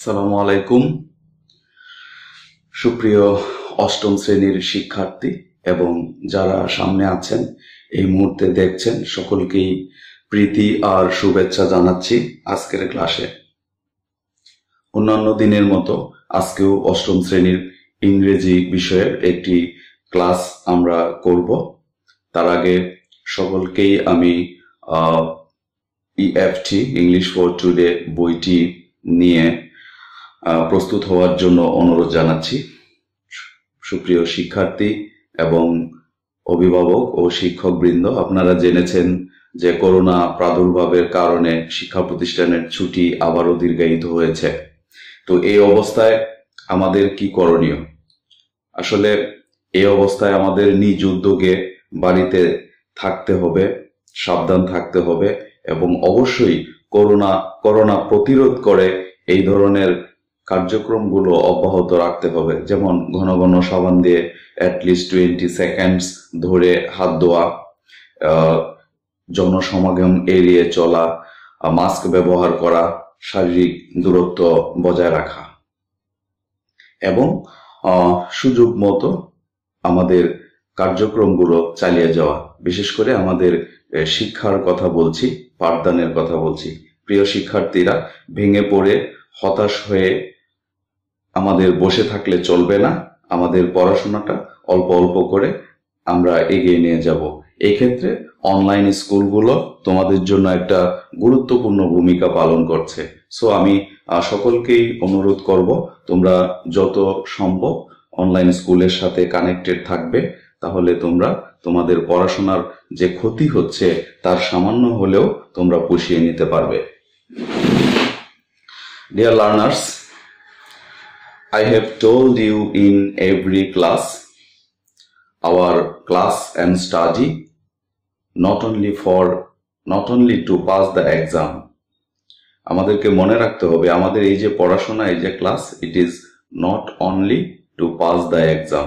আসসালামু আলাইকুম সুপ্রিয় অষ্টম শ্রেণীর শিক্ষার্থী এবং যারা সামনে আছেন এই মুহূর্তে দেখছেন সকলকেই প্রীতি আর শুভেচ্ছা জানাচ্ছি আজকের ক্লাসে। অন্যান্য দিনের মতো আজকেও অষ্টম শ্রেণীর ইংরেজি বিষয়ের একটি ক্লাস আমরা করব। তার আগে সকলকেই আমি ইএফটি ইংলিশ ফর টুডে বইটি নিয়ে প্রস্তুত হওয়ার জন্য অনুরোধ জানাচ্ছি। সুপ্রিয় শিক্ষার্থী এবং অভিভাবক ও শিক্ষকবৃন্দ, আপনারা জেনেছেন যে করোনা প্রাদুর্ভাবের কারণে শিক্ষা প্রতিষ্ঠানের ছুটি আবারও দীর্ঘায়িত হয়েছে। তো এই অবস্থায় আমাদের কি করণীয়? আসলে এই অবস্থায় আমাদের নিজ উদ্যোগে বাড়িতে থাকতে হবে, সাবধান থাকতে হবে এবং অবশ্যই করোনা প্রতিরোধ করে এই ধরনের কার্যক্রমগুলো অব্যাহত রাখতে হবে। যেমন ঘন ঘন সাবান দিয়ে অ্যাটলিস্ট 20 সেকেন্ডস ধরে হাত ধোয়া, জনসমাগম এড়িয়ে চলা, মাস্ক ব্যবহার করা, শারীরিক দূরত্ব বজায় রাখা এবং সুযোগ মতো আমাদের কার্যক্রমগুলো চালিয়ে যাওয়া। বিশেষ করে আমাদের শিক্ষার কথা বলছি, পাঠদানের কথা বলছি। প্রিয় শিক্ষার্থীরা, ভেঙে পড়ে হতাশ হয়ে আমাদের বসে থাকলে চলবে না। আমাদের পড়াশোনাটা অল্প অল্প করে আমরা এগিয়ে নিয়ে যাব। এই ক্ষেত্রে অনলাইন স্কুলগুলো তোমাদের জন্য একটা গুরুত্বপূর্ণ ভূমিকা পালন করছে। সো আমি সকলকেই অনুরোধ করব, তোমরা যত সম্ভব অনলাইন স্কুলের সাথে কানেক্টেড থাকবে, তাহলে তোমরা তোমাদের পড়াশোনার যে ক্ষতি হচ্ছে তার সামান্য হলেও তোমরা পুষিয়ে নিতে পারবে। Dear learners, I have told you in every class, our class and study not only to pass the exam. আমাদেরকে মনে রাখতে হবে আমাদের এই যে পড়াশোনা, এই যে class, it is not only to pass the exam.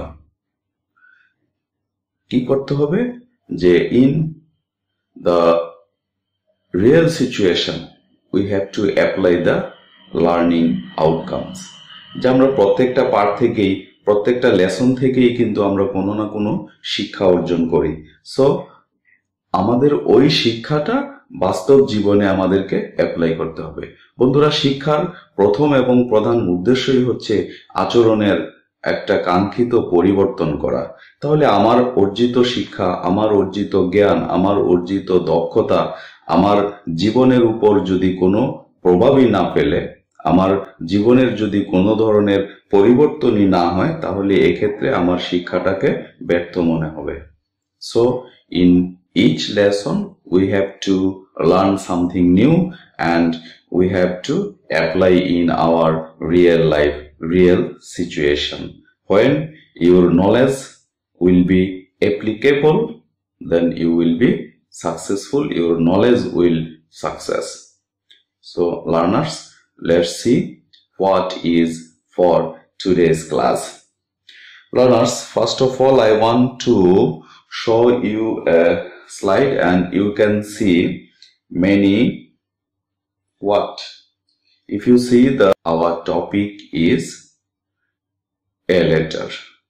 কি করতে হবে? যে in the real situation we have to apply the learning outcomes. যে আমরা প্রত্যেকটা পাঠ থেকেই, প্রত্যেকটা লেসন থেকেই কিন্তু আমরা কোনো না কোনো শিক্ষা অর্জন করি। সো আমাদের ওই শিক্ষাটা বাস্তব জীবনে আমাদেরকে অ্যাপ্লাই করতে হবে। বন্ধুরা, শিক্ষার প্রথম এবং প্রধান উদ্দেশ্যই হচ্ছে আচরণের একটা কাঙ্ক্ষিত পরিবর্তন করা। তাহলে আমার অর্জিত শিক্ষা, আমার অর্জিত জ্ঞান, আমার অর্জিত দক্ষতা আমার জীবনের উপর যদি কোনো প্রভাবই না ফেলে, আমার জীবনের যদি কোনো ধরনের পরিবর্তনই না হয়, তাহলে এক্ষেত্রে আমার শিক্ষাটাকে ব্যর্থ মনে হবে। So in each lesson we have to learn something new and we have to apply in our real life, real situation. When your knowledge will be applicable, then you will be successful, your knowledge will success. So learners, let's see what is for today's class. Learners, first of all I want to show you a slide and you can see many what. If you see our topic is a letter.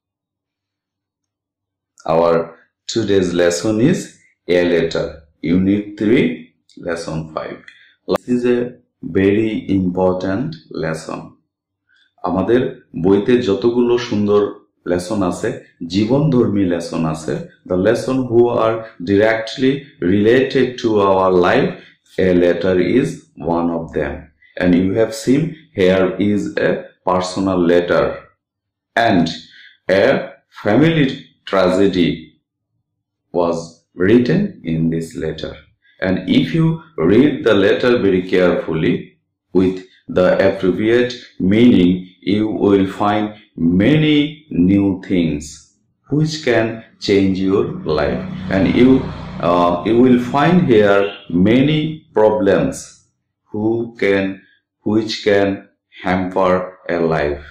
Our today's lesson is a letter, unit 3, lesson 5. This is a very important lesson. আমাদের বইতে যতগুলো সুন্দর lesson আছে, জীবনধর্মী lesson আছে, the lesson who are directly related to our life, a letter is one of them. And you have seen here is a personal letter and a family tragedy was written in this letter. And if you read the letter very carefully with the appropriate meaning, you will find many new things which can change your life, and you will find here many problems which can hamper a life.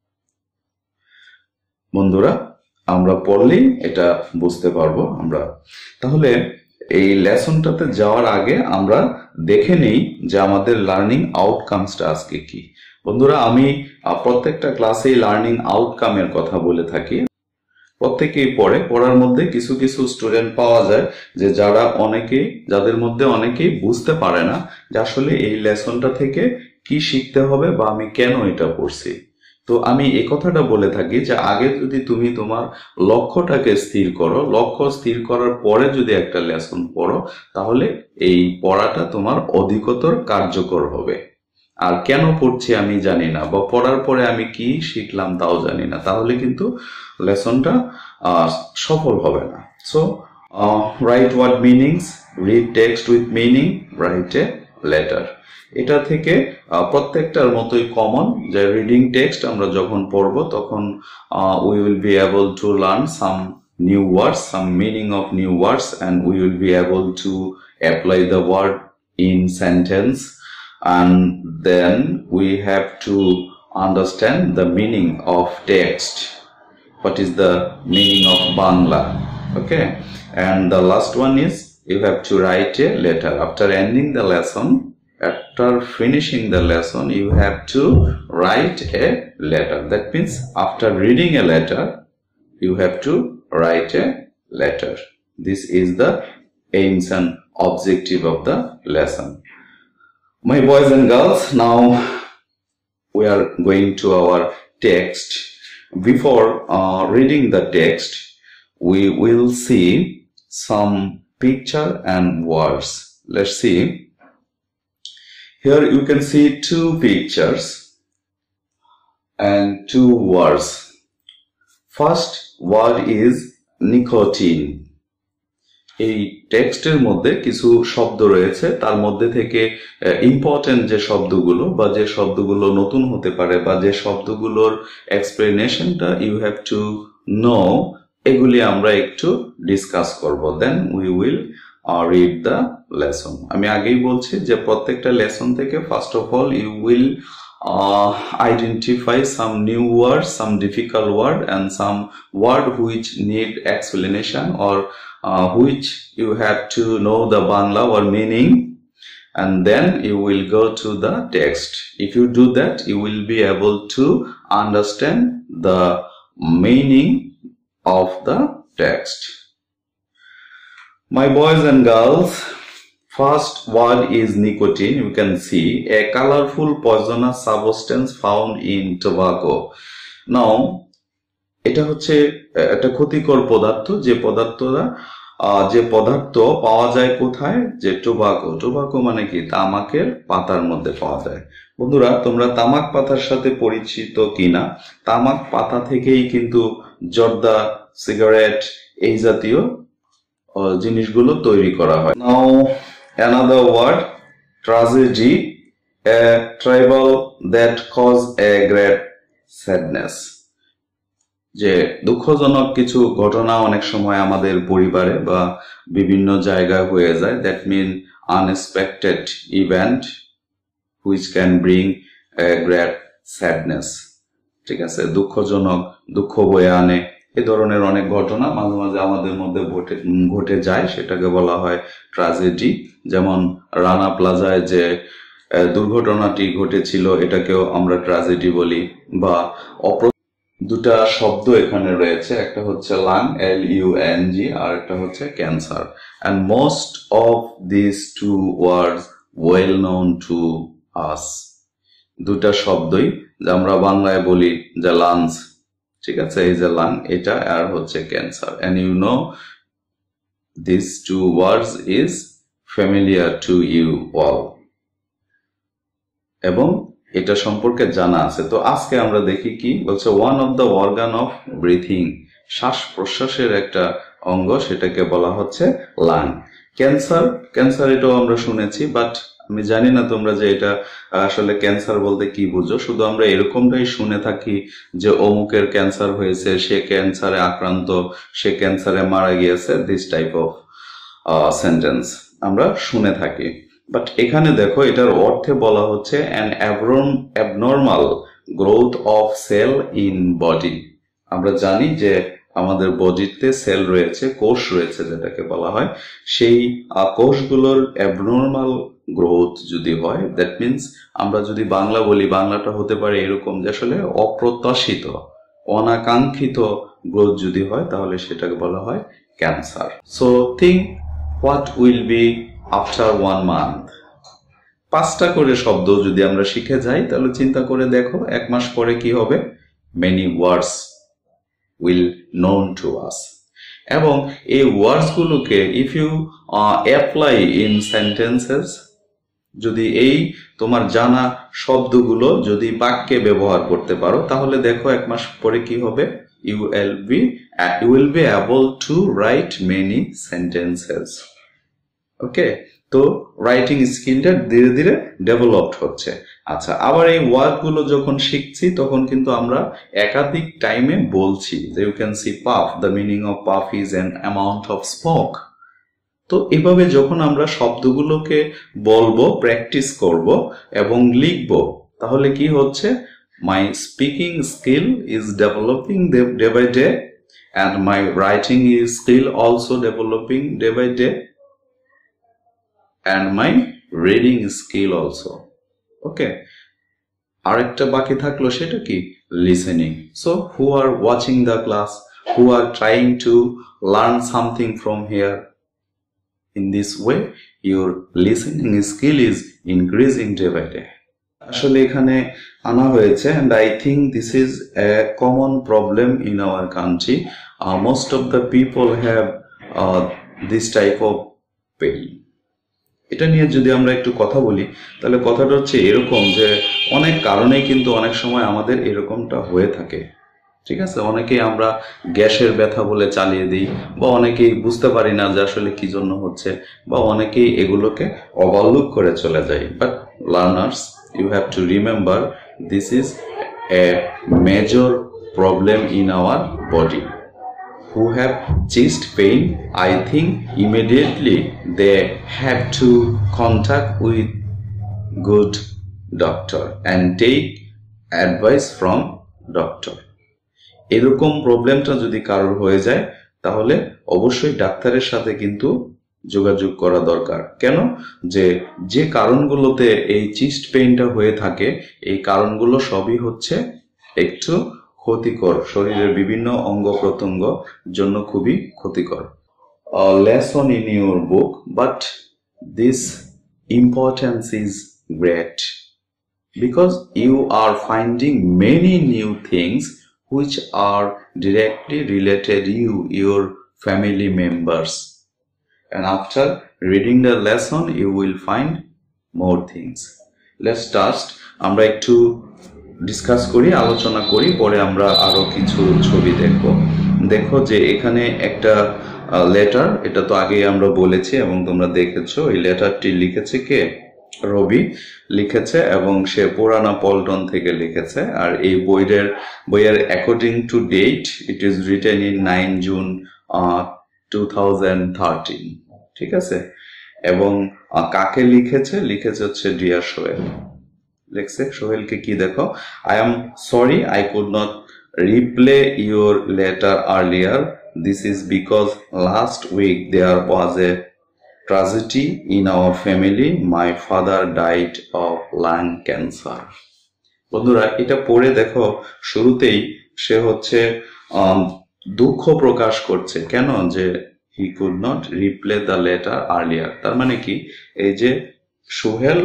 বন্ধুরা, আমরা পড়লেই এটা বুঝতে পারবো আমরা। তাহলে এই লেসনটাতে যাওয়ার আগে আমরা দেখে নেই যে আমাদের লার্নিং আউটকামসটা আজকে কি। বন্ধুরা, আমি প্রত্যেকটা ক্লাসেই লার্নিং আউটকামের কথা বলে থাকি। প্রত্যেকেই পড়ার মধ্যে কিছু কিছু স্টুডেন্ট পাওয়া যায় যে যাদের মধ্যে অনেকেই বুঝতে পারে না যে আসলে এই লেসনটা থেকে কি শিখতে হবে বা আমি কেন এটা পড়ছি। তো আমি এই কথাটা বলে থাকি যে আগে যদি তুমি তোমার লক্ষ্যটাকে স্থির করো, লক্ষ্য স্থির করার পরে যদি একটা লেসন পড়ো, তাহলে এই পড়াটা তোমার অধিকতর কার্যকর হবে। আর কেন পড়ছি আমি জানি না, বা পড়ার পরে আমি কি শিখলাম তাও জানি না, তাহলে কিন্তু লেসনটা সফল হবে না। So write word meanings, read text with meaning, write a letter. এটা থেকে প্রত্যেকটার মতোই কমন যে রিডিং টেক্সট আমরা যখন পড়বো তখন we will be able to learn some new words, some meaning of new words, and we will be able to apply the word in sentence. And then we have to understand the meaning of text. What is the meaning of Bangla? Okay. And the last one is you have to write a letter. After ending the lesson, after finishing the lesson, you have to write a letter. That means after reading a letter, you have to write a letter. This is the aims and objective of the lesson. My boys and girls, now we are going to our text. Before reading the text, we will see some picture and words. Let's see. Here you can see two pictures and two words. First word is nicotine. এই টেক্সটের মধ্যে কিছু শব্দ রয়েছে, তার মধ্যে থেকে important যে শব্দগুলো বা যে শব্দগুলো নতুন হতে পারে বা যে শব্দগুলোর এক্সপ্লেনেশনটা ইউ হ্যাভ টু নো, এগুলি আমরা একটু ডিসকাস করব। Then we will read the lesson. আমি আগেই বলছি যে প্রত্যেকটা লেসন থেকে first of all you will identify some new words, some difficult word, and some word which need explanation or which you have to know the Bangla or meaning, and then you will go to the text. If you do that, you will be able to understand the meaning of the text. My boys and girls, first word is nicotine. You can see a colorful poisonous substance found in tobacco. Now, এটা হচ্ছে একটা ক্ষতিকর পদার্থ, যে পদার্থ পাওয়া যায় কোথায়, যে টোবাকো মানে কি, তামাকের পাতার মধ্যে পাওয়া যায়। বন্ধুরা, তোমরা তামাক পাতার সাথে পরিচিত কিনা? তামাক পাতা থেকেই কিন্তু জর্দা, সিগারেট এই জাতীয় জিনিসগুলো তৈরি করা হয়। নাও another word, tragedy, a trouble that cause a great sadness. যে দুঃখজনক কিছু ঘটনা অনেক সময় আমাদের পরিবারে বা বিভিন্ন জায়গায় হয়ে যায়, that mean unexpected event which can bring a great sadness. ঠিক আছে, দুঃখজনক, দুঃখ বয়ে আনে, এই ধরনের অনেক ঘটনা মাঝে মাঝে আমাদের মধ্যে ঘটে যায়, সেটাকে বলা হয় ট্র্যাজেডি। যেমন রানা প্লাজায় যে দুর্ঘটনাটি ঘটেছিল, এটাকেও আমরা ট্র্যাজেডি বলি। বা দুটা শব্দ এখানে রয়েছে, একটা হচ্ছে লাং, LUNG, আর একটা হচ্ছে cancer. and most of these two words well known to us. দুটা শব্দই যে আমরা বাংলায় বলি যে লাংস, ঠিক আছে, এই যে লাং, এটা আর হচ্ছে cancer. and you know these two words is familiar to you all, এবং এটা সম্পর্কে জানা আছে। তো আজকে আমরা দেখি কি বলছে, one of the organ of breathing, শ্বাস প্রশ্বাসের একটা অঙ্গ, সেটাকে বলা হচ্ছে লাং। ক্যান্সার এটাও আমরা শুনেছি, বাট আমি জানি না তোমরা যে এটা আসলে ক্যান্সার বলতে কি বুঝো। শুধু আমরা এরকমটাই শুনে থাকি যে অমুকের ক্যান্সার হয়েছে, সে ক্যান্সারে আক্রান্ত, সে ক্যান্সারে মারা গিয়েছে, দিস টাইপ অফ সেন্টেন্স আমরা শুনে থাকি। বাট এখানে দেখো, এটার অর্থে বলা হচ্ছে an abnormal growth of cell in body. আমরা জানি যে আমাদের বডিতে সেল রয়েছে, কোষ রয়েছে যেটাকে বলা হয়, সেই কোষগুলোর অ্যাবনর্মাল গ্রোথ যদি হয়, দ্যাট মিনস আমরা যদি বাংলা বলি, বাংলাটা হতে পারে এরকম যে আসলে অপ্রত্যাশিত, অনাকাঙ্ক্ষিত গ্রোথ যদি হয় তাহলে সেটাকে বলা হয় cancer. So think what will be after 1 month. 5টা করে শব্দ যদি আমরা শিখে যাই তাহলে চিন্তা করে দেখো 1 মাস পরে কি হবে। Many words will known to us. এবং এই ওয়ার্ডস গুলোকে if you apply in sentences, যদি এই তোমার জানা শব্দগুলো যদি বাক্যে ব্যবহার করতে পারো তাহলে দেখো 1 মাস পরে কি হবে। you will be able to write many sentences. ওকে, তো রাইটিং স্কিলটা ধীরে ধীরে ডেভেলপড হচ্ছে। আচ্ছা, আবার এই ওয়ার্ড গুলো যখন শিখছি তখন কিন্তু আমরা একাধিক টাইমে বলছি যে you can see puff, the meaning of puff is an amount of smoke. তো এভাবে যখন আমরা শব্দগুলোকে বলবো, প্র্যাকটিস করব এবং লিখব, তাহলে কি হচ্ছে, my speaking skill is developing day by day and my writing is skill also developing day by day and my reading skill also. Okay, আরেকটা বাকি থাকলো, সেটা কি, listening. So who are watching the class, who are trying to learn something from here, in this way your listening skill is increasing day by day. আসলে এখানে আনা হয়েছে and I think this is a common problem in our country. Most of the people have this type of pain. এটা নিয়ে যদি আমরা একটু কথা বলি তাহলে কথাটা হচ্ছে এরকম যে অনেক কারণেই কিন্তু অনেক সময় আমাদের এরকমটা হয়ে থাকে। ঠিক আছে, অনেকেই আমরা গ্যাসের ব্যথা বলে চালিয়ে দিই, বা অনেকেই বুঝতে পারি না যে আসলে কি জন্য হচ্ছে, বা অনেকেই এগুলোকে ওভারলুক করে চলে যায়। But learners, you have to remember this is a major problem in our body. Who have chest pain, I think immediately they have to contact with good doctor and take advice from doctor. এরকম প্রবলেমটা যদি কারোর হয়ে যায় তাহলে অবশ্যই ডাক্তারের সাথে কিন্তু যোগাযোগ করা দরকার। কেন, যে কারণগুলোতে এই চেস্ট পেইনটা হয়ে থাকে, এই কারণগুলো সবই হচ্ছে একটু ক্ষতিকর, শরীরের বিভিন্ন অঙ্গ প্রত্যঙ্গ জন্য খুবই ক্ষতিকর। Lesson in your book, but this importance is great because you are finding many new things which are directly related your family members, and after reading the lesson you will find more things. Let's start, আমরা একটু discuss করি, আলোচনা করি, পরে আমরা আরো কিছু ছবি দেখব। দেখো যে এখানে একটা লেটার, এটা তো আগেই আমরা বলেছি এবং তোমরা দেখেছো। এই লেটারটি লিখেছে কে? রবি লিখেছে এবং সে পুরানা পল্টন থেকে লিখেছে। আর এই বইয়ের according to date it is written in 9 June 2013। ঠিক আছে, এবং কাকে লিখেছে হচ্ছে ডিয়ার সোহেল। লিখছে সোহেলকে কি, দেখো, I am sorry I could not reply your letter earlier, this is because last week there was a tragedy in our family, my father died of lung cancer. বন্ধুরা, এটা পড়ে দেখো শুরুতেই সে হচ্ছে দুঃখ প্রকাশ করছে। কেন? যে he could not reply the letter earlier। তার মানে কি, এই যে সোহেল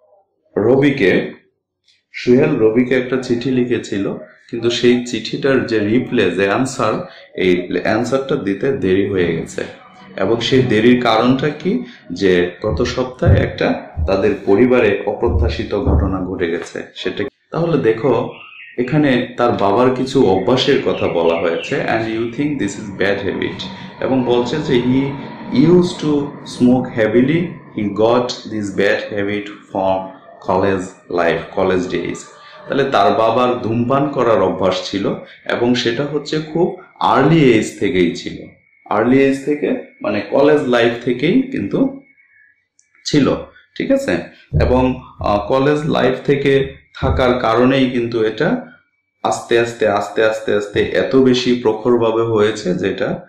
রবিকে একটা চিঠি লিখেছিল, কিন্তু সেই চিঠিটার যে রিপ্লে, যে অ্যান্সার, এই অ্যান্সারটা দিতে দেরি হয়ে গেছে। এবং সেই দেরির কারণটা কি, যে গত সপ্তাহে একটা তাদের পরিবারে অপ্রত্যাশিত ঘটনা ঘটে গেছে। সেটা তাহলে দেখো এখানে তার বাবার কিছু অভ্যাসের কথা বলা হয়েছে, and you think this is bad habit, এবং বলছে যে he used to smoke heavily, he got this bad habit from college days। তাহলে তার বাবার ধূমপান করার অভ্যাস ছিল এবং সেটা হচ্ছে খুব আর্লি এজ থেকেই ছিল। আর্লি এজ থেকে মানে কলেজ লাইফ থেকেই কিন্তু ছিল। ঠিক আছে, এবং কলেজ লাইফ থেকে থাকার কারণেই কিন্তু এটা আস্তে আস্তে এত বেশি প্রখরভাবে হয়েছে যেটা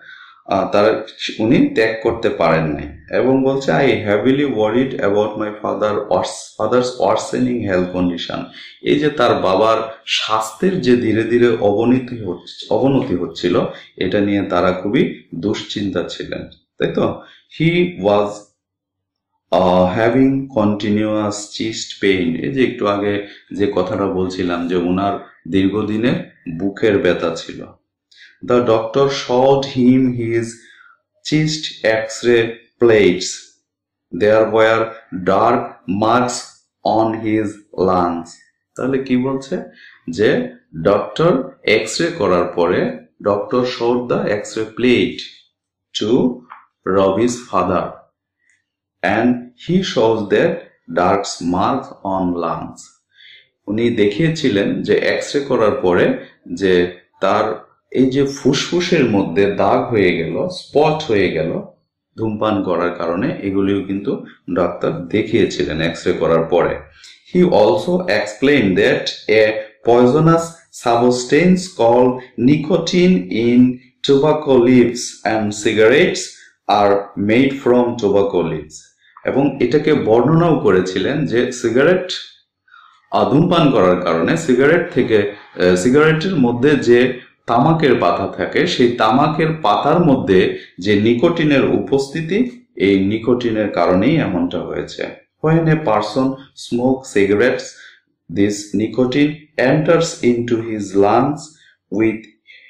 উনি ত্যাগ করতে পারেন নাই এবং বলছে I heavily worried about my father's worsening health condition. এই যে তার বাবার স্বাস্থ্যের যে ধীরে ধীরে অবনতি হচ্ছিল, এটা নিয়ে তারা খুবই দুশ্চিন্তা ছিলেন, তাই তো। He was having continuous chest pain. এই যে একটু আগে যে কথাটা বলছিলাম যে ওনার দীর্ঘদিনের বুকের ব্যথা ছিল। The doctor showed him his chest X-ray plates. There were dark marks on his lungs. তাহলে কি বলছে যে ডক্টর এক্স-রে করার পরে doctor showed the X-ray plate to Robbie's father and he shows that dark marks on lungs. উনি দেখিয়েছিলেন যে X-ray করার পরে যে তার এই যে ফুসফুসের মধ্যে দাগ হয়ে গেল, স্পট হয়ে গেল ধূমপান করার কারণে, এগুলিও কিন্তু ডাক্তার দেখিয়েছিলেন এক্স-রে করার পরে। He also explain that a poisonous substance called nicotine in tobacco leaves and cigarettes are made from tobacco leaves. এবং এটাকে বর্ণনাও করেছিলেন যে সিগারেট ধূমপান করার কারণে সিগারেটের মধ্যে যে তামাকের পাতা থাকে, সেই তামাকের পাতার মধ্যে যে নিকোটিনের উপস্থিতি, এই নিকোটিনের কারণেই এমনটা হয়েছে। When a person smokes cigarettes, this nicotine enters into his lungs with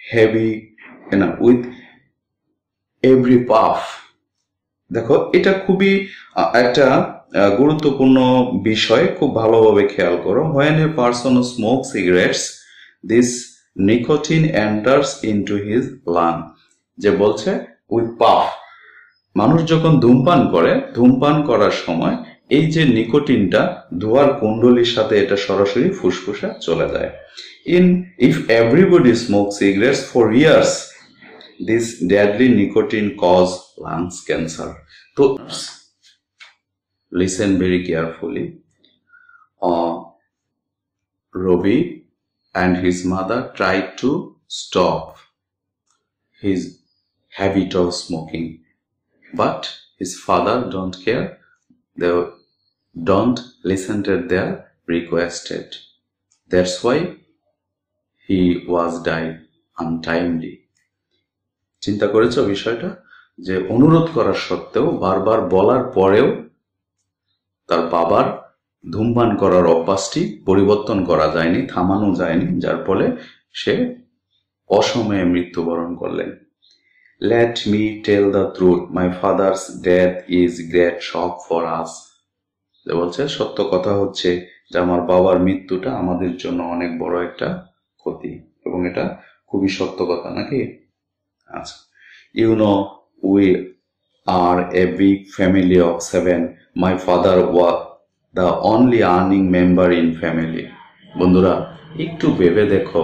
every puff. দেখো এটা খুবই একটা গুরুত্বপূর্ণ বিষয়, খুব ভালোভাবে খেয়াল করো। When a person smokes cigarettes, this nicotine enters into his lung. যে বলছে with puff, মানুষ যখন ধূমপান করার সময় এই যে নিকোটিনটা ধোঁয়ার কুণ্ডলীর সাথে এটা সরাসরি ফুসফুসে চলে যায়। If everybody smokes cigarettes for years, this deadly nicotine cause lungs cancer. So listen very carefully. Robbie and his mother tried to stop his habit of smoking, but his father don't care. They don't listen to their requested. That's why he was died untimely. চিন্তা করেছো বিষয়টা, যে অনুরোধ করার সত্ত্বেও, বারবার বলার পরেও তার বাবার ধূমপান করার অভ্যাসটি পরিবর্তন করা যায়নি, থামানো যায়নি, যার ফলে সে অসময়ে মৃত্যুবরণ করলেন। Let me tell the truth, my father's death is great shock for us. যে বলছে সত্য কথা হচ্ছে যে আমার বাবার মৃত্যুটা আমাদের জন্য অনেক বড় একটা ক্ষতি, এবং এটা খুবই সত্য কথা, নাকি? আচ্ছা, you know we are a big family of 7. My father was the only earning member in family. বন্ধুরা একটু ভেবে দেখো,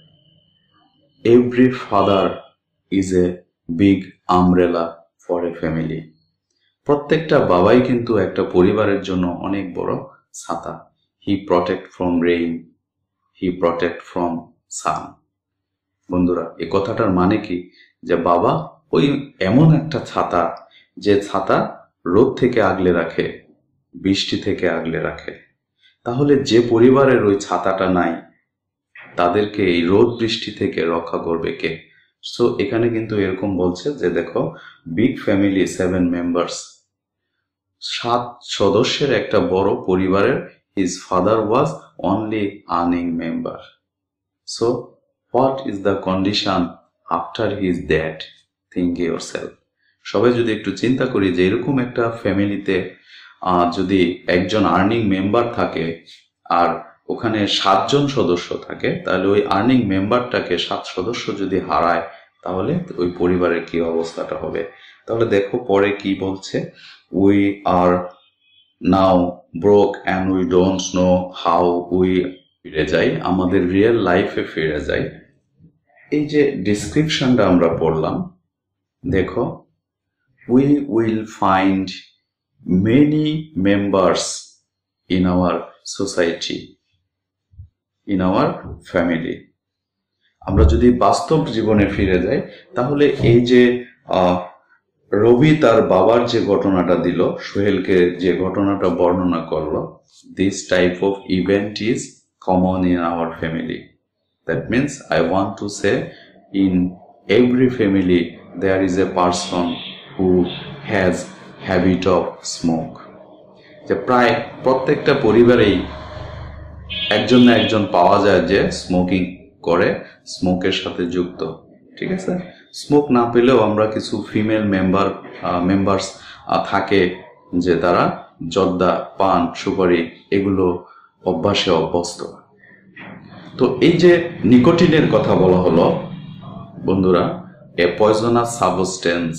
every father is a big umbrella for a family. প্রত্যেকটা বাবাই কিন্তু একটা পরিবারের জন্য অনেক বড় ছাতা। He protect from rain, he protect from sun. বন্ধুরা এই কথাটার মানে কি, যে বাবা ওই এমন একটা ছাতা, যে ছাতা রোদ থেকে আগলে রাখে, বৃষ্টি থেকে আগলে রাখে। তাহলে যে পরিবারের ওই ছাতাটা নাই, তাদেরকে এই রোদ বৃষ্টি থেকে রক্ষা করবে কে? সো এখানে কিন্তু এরকম বলছে যে দেখো, বিগ ফ্যামিলি 7 মেম্বার্স, 7 সদস্যের একটা বড় পরিবারের, his father was only earning member. So what is the condition after his death? Think yourself. সবাই যদি একটু চিন্তা করি যে এরকম একটা ফ্যামিলিতে যদি একজন আর্নিং মেম্বার থাকে আর ওখানে 7 জন সদস্য থাকে, তাহলে ওই আর্নিং মেম্বারটাকে 7 সদস্য যদি হারায়, তাহলে ওই পরিবারের কি অবস্থাটা হবে? তাহলে দেখো পরে কি বলছে, we are now broke and we don't know how we, ফিরে যাই আমাদের রিয়েল লাইফে, ফিরে যাই। এই যে ডিসক্রিপশনটা আমরা পড়লাম, দেখো, we will find many members in our society, in our family. আমরা যদি বাস্তব জীবনে ফিরে যাই, তাহলে এই যে রবি তার বাবার যে ঘটনাটা দিল, সোহেলকে যে ঘটনাটা বর্ণনা করলো, this type of event is common in our family. That means I want to say in every family there is a person who has habit of smoke. যে প্রায় প্রত্যেকটা পরিবারেই একজন না একজন পাওয়া যায় যে স্মোকিং করে, স্মোকের সাথে যুক্ত। ঠিক আছে, স্মোক না পেলেও আমরা কিছু ফিমেল মেম্বার্স থাকে যে তারা জর্দা, পান, সুপারি এগুলো অভ্যাসে অভ্যস্ত। তো এই যে নিকোটিনের কথা বলা হলো বন্ধুরা, a poisonous substance,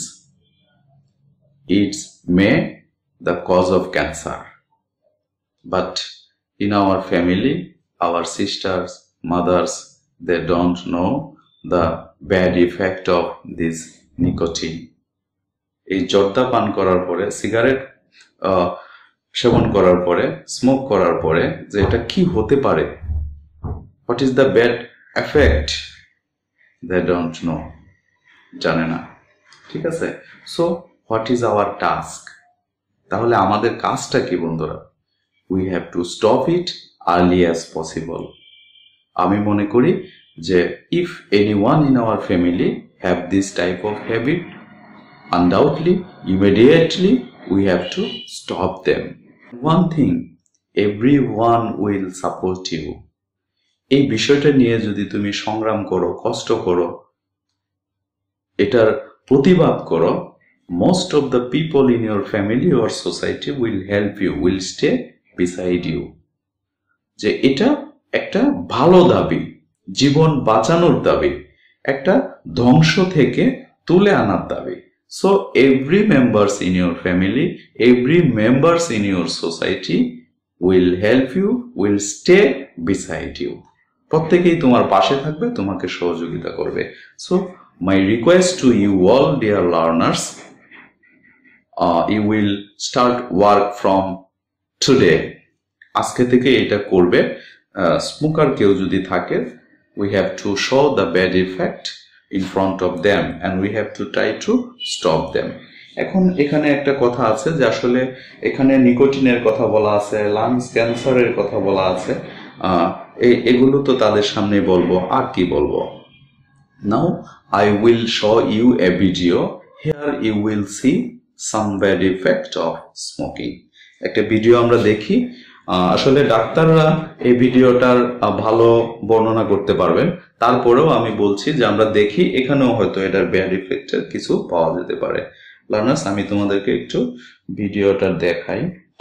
it's may the cause of cancer, but in our family, our sisters, mothers, they don't know the bad effect of this nicotine. এই জর্দা পান করার পরে, সিগারেট সেবন করার পরে, স্মোক করার পরে যে এটা কি হতে পারে, what is the bad effect, they don't know, জানে না। ঠিক আছে, so what is our task? তাহলে আমাদের কাজটা কি বন্ধুরা? We have to stop it early as possible. আমি মনে করি যে if anyone in our family have this type of habit, undoubtedly, immediately we have to stop them. One thing, everyone will support you. এই বিষয়টা নিয়ে যদি তুমি সংগ্রাম করো, কষ্ট করো, এটার প্রতিবাদ করো, most of the people in your family or society will help you, will stay beside you. যে এটা একটা ভালো দাবি, জীবন বাঁচানোর দাবি, একটা ধ্বংস থেকে তুলে আনার দাবি। So every members in your family, every members in your society will help you, will stay beside you. প্রত্যেকেই তোমার পাশে থাকবে, তোমাকে সহযোগিতা করবে। So my request to you all dear learners, you will start work from today. আজকে থেকে এটা করবে। স্মোকার কেউ যদি থাকে, we have to show the bad effect in front of them and we have to try to stop them. এখন এখানে একটা কথা আছে যে আসলে এখানে নিকোটিনের কথা বলা আছে, লাংস ক্যান্সারের কথা বলা আছে, এগুলো তো তাদের সামনে বলবো, আর কি বলবো। Now I will show you a video. Here you will see some bad effect of smoking. একটা ভিডিও আমরা দেখি। আসলে ডাক্তাররা এই ভিডিওটার ভালো বর্ণনা করতে পারবেন, তারপরেও আমি বলছি যে আমরা দেখি, এখানেও হয়তো এটার ব্যাড ইফেক্টের কিছু পাওয়া যেতে পারে। লার্নার্স, আমি তোমাদেরকে একটু ভিডিওটা দেখাই।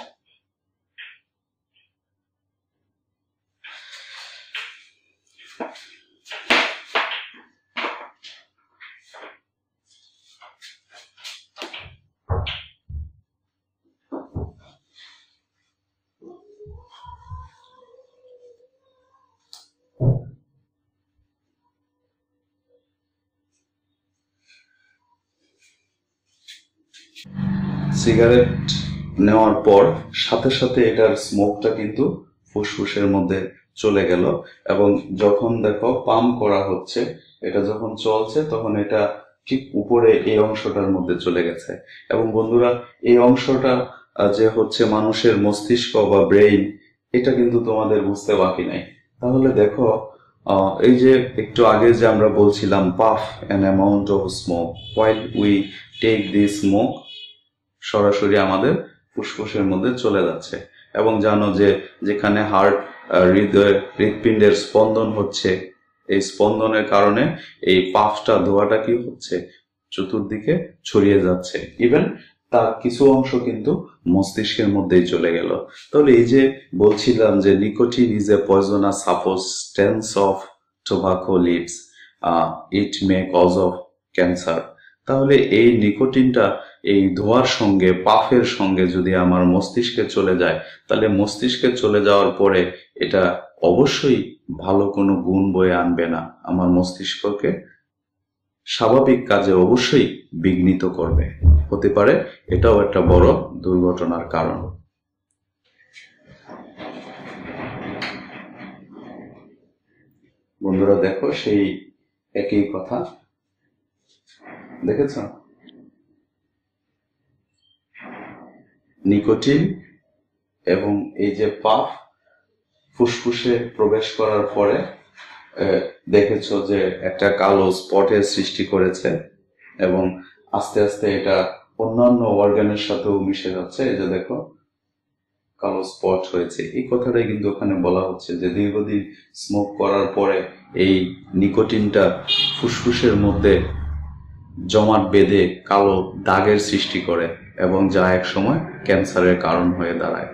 সিগারেট নেওয়ার পর সাথে সাথে এটার স্মোকটা কিন্তু ফুসফুসের মধ্যে চলে গেল, এবং যখন দেখো পাম্প করা হচ্ছে, এটা যখন চলছে তখন এটা ঠিক উপরে এই অংশটার মধ্যে চলে গেছে। এবং বন্ধুরা, এই অংশটা যে হচ্ছে মানুষের মস্তিষ্ক বা ব্রেইন, এটা কিন্তু তোমাদের বুঝতে বাকি নাই। তাহলে দেখো, এই যে একটু আগে যে আমরা বলছিলাম puff an amount of smoke, while we take this smoke, সরাসরি আমাদের ফুসফুসের মধ্যে চলে যাচ্ছে। এবং জানো যে যেখানে হার্ট, হৃদপিণ্ডের স্পন্দন হচ্ছে, এই স্পন্দনের কারণে এই পাফটা, ধোঁয়াটা কি হচ্ছে, চতুর্দিকে ছড়িয়ে যাচ্ছে। ইভেন তার কিছু অংশ কিন্তু মস্তিষ্কের মধ্যেই চলে গেল। তাহলে এই যে বলছিলাম যে nicotine is a poisonous substance of tobacco leaves, it may cause of cancer. তাহলে এই নিকোটিনটা এই ধোঁয়ার সঙ্গে, পাফের সঙ্গে যদি আমার মস্তিষ্কে চলে যায়, তাহলে মস্তিষ্কে চলে যাওয়ার পরে এটা অবশ্যই ভালো কোনো গুণ বয়ে আনবে না, আমার মস্তিষ্ককে স্বাভাবিক কাজে অবশ্যই বিঘ্নিত করবে, হতে পারে এটাও একটা বড় দুর্ঘটনার কারণ। বন্ধুরা দেখো, সেই একই কথা দেখেছ, নিকোটিন এবং এই যে পাফ ফুসফুসে প্রবেশ করার পরে দেখেছো যে একটা কালো স্পটের সৃষ্টি করেছে এবং আস্তে আস্তে এটা অন্যান্য অর্গানের সাথেও মিশে যাচ্ছে। এই যে দেখো কালো স্পট হয়েছে। এই কথাটাই কিন্তু ওখানে বলা হচ্ছে যে দীর্ঘদিন স্মোক করার পরে এই নিকোটিনটা ফুসফুসের মধ্যে জমাট বেঁধে কালো দাগের সৃষ্টি করে এবং যা এক সময় ক্যান্সারের কারণ হয়ে দাঁড়ায়।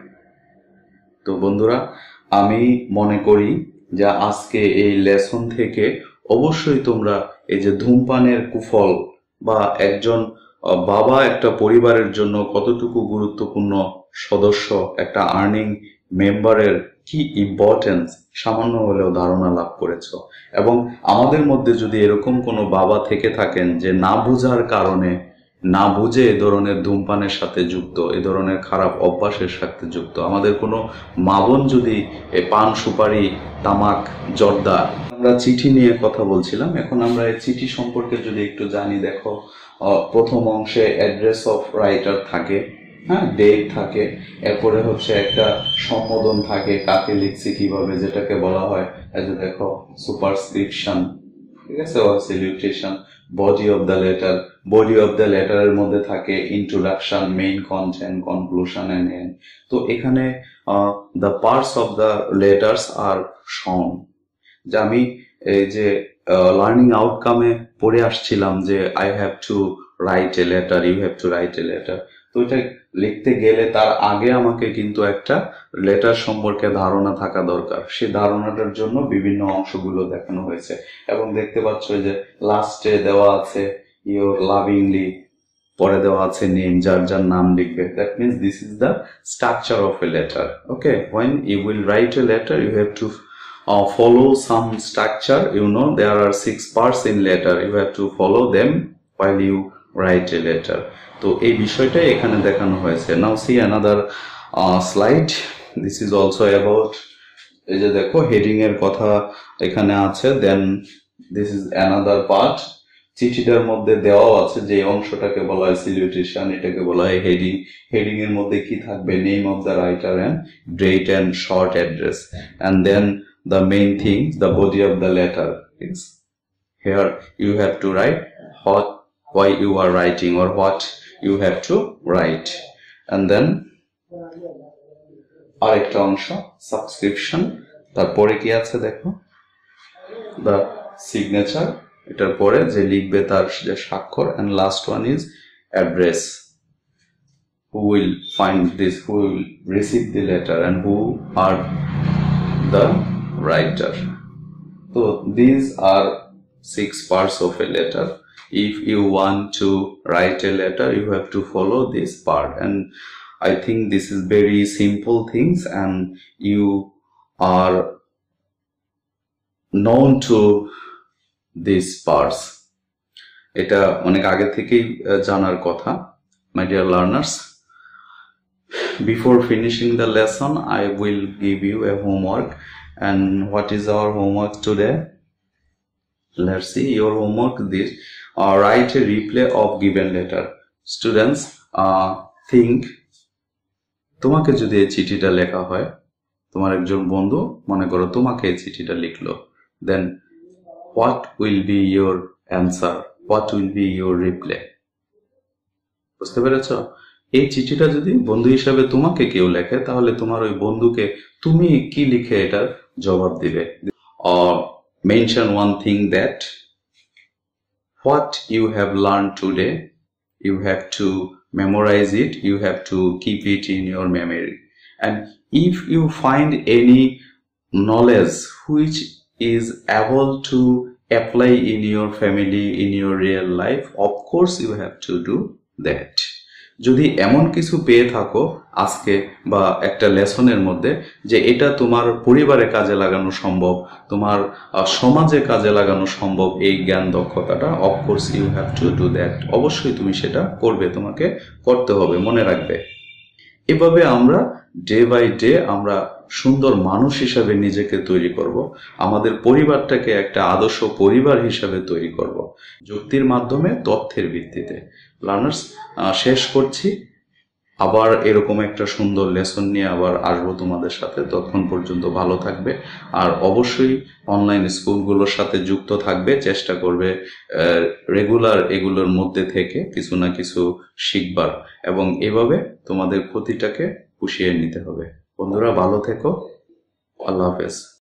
তো বন্ধুরা, আমি মনে করি যে আজকে এই লেসন থেকে অবশ্যই তোমরা এই যে ধূমপানের কুফল বা একজন বাবা একটা পরিবারের জন্য কতটুকু গুরুত্বপূর্ণ সদস্য, একটা আর্নিং মেম্বারের কি ইম্পর্টেন্স সামান্য হলেও ধারণা লাভ করেছো। এবং আমাদের মধ্যে যদি এরকম কোনো বাবা থেকে থাকেন যে না বুঝার কারণে, না বুঝে এ ধরনের ধূমপানের সাথে যুক্ত, এ ধরনের খারাপ অভ্যাসের সাথে যুক্ত, আমাদের কোনো মা বোন যদি পান সুপারি তামাক জর্দা, আমরা চিঠি নিয়ে কথা বলছিলাম, এখন আমরা এই চিঠি সম্পর্কে যদি একটু জানি। দেখো প্রথম অংশে অ্যাড্রেস অফ রাইটার থাকে, হ্যাঁ, ডেট থাকে, এরপরে হচ্ছে একটা সম্বোধন থাকে, কাকে লিখছি কিভাবে, যেটাকে বলা হয় এই যে দেখো সুপারস্ক্রিপশন, ঠিক আছে, salutation. Body of the letter, body of the লেটারের মধ্যে থাকে introduction, main content, conclusion end end. তো এখানে the parts of the letters are shown. যে আমি এই যে লার্নিং আউটকামে পড়ে আসছিলাম যে I have to write a letter, you have to write a letter. তো এটা লিখতে গেলে তার আগে আমাকে কিন্তু একটা লেটার সম্পর্কে ধারণা থাকা দরকার। সেই ধারণাটার জন্য বিভিন্ন অংশগুলো দেখানো হয়েছে এবং দেখতে পাচ্ছ যে লাস্টে দেওয়া আছে ইউর লাভিংলি, পরে দেওয়া আছে নেম, যার যার নাম লিখবে। That means this is the structure of a letter. Okay, when you will write a letter you have to follow some structure. You know there are 6 parts in letter, you have to follow them while you write a letter. তো এই বিষয়টাই এখানে দেখানো হয়েছে। Now see another slide. This is also about, এই যে দেখো heading এর কথা এখানে আছে। Then this is another part. চিঠিটার মধ্যে দেওয়া আছে যে অংশটাকে বলা হয় স্যালুটেশন, এটাকে বলা হয় হেডিং। হেডিং এর মধ্যে কি থাকবে? Name of the writer and date and short address, and then the main thing, the body of the letter is here. You have to write why you are writing or what you have to write, and then আরেকটা অংশ subscription. তারপরে কি আছে দেখো, the signature, এটার পরে যে লিখবে তার যে স্বাক্ষর, and last one is address, who will find this, who will receive the letter and who are the writer. So these are 6 parts of a letter. If you want to write a letter you have to follow this part, and I think this is very simple things and you are known to these parts. এটা অনেক আগে থেকেই জানার কথা। My dear learners, before finishing the lesson I will give you a homework. And what is our homework today? Let's see. Your homework this, write a replay of given letter. Students, think, তোমাকে যদি এই চিঠিটা লেখা হয়, তোমার একজন বন্ধু মনে করো তোমাকে এই চিঠিটা লিখলো, then what will be your answer? What will be your reply? বুঝতে পেরেছো? এই চিঠিটা যদি বন্ধু হিসাবে তোমাকে কেউ লেখে তাহলে তোমার ওই বন্ধুকে তুমি কি লিখে এটার জবাব দিবে? Or mention one thing that what you have learned today, you have to memorize it, you have to keep it in your memory. And if you find any knowledge which is able to apply in your family, in your real life, of course you have to do that. যদি এমন কিছু পেয়ে থাকো আজকে বা একটা লেসনের মধ্যে যে এটা তোমার পরিবারে কাজে লাগানো সম্ভব, তোমার সমাজে কাজে লাগানো সম্ভব, এই জ্ঞান দক্ষতাটা, of course you have to do that. অবশ্যই তুমি সেটা করবে, তোমাকে করতে হবে, মনে রাখবে। এভাবে আমরা ডে বাই ডে আমরা সুন্দর মানুষ হিসাবে নিজেকে তৈরি করব, আমাদের পরিবারটাকে একটা আদর্শ পরিবার হিসাবে তৈরি করব, যুক্তির মাধ্যমে, তথ্যের ভিত্তিতে। লার্নার্স, শেষ করছি। আবার এরকম একটা সুন্দর লেসন নিয়ে আবার আসবো তোমাদের সাথে। ততক্ষণ পর্যন্ত ভালো থাকবে, আর অবশ্যই অনলাইন স্কুলগুলোর সাথে যুক্ত থাকবে, চেষ্টা করবে রেগুলার এগুলোর মধ্যে থেকে কিছু না কিছু শিখবার, এবং এভাবে তোমাদের ক্ষতিটাকে পুষিয়ে নিতে হবে। বন্ধুরা ভালো থেকো, আল্লাহ হাফেজ।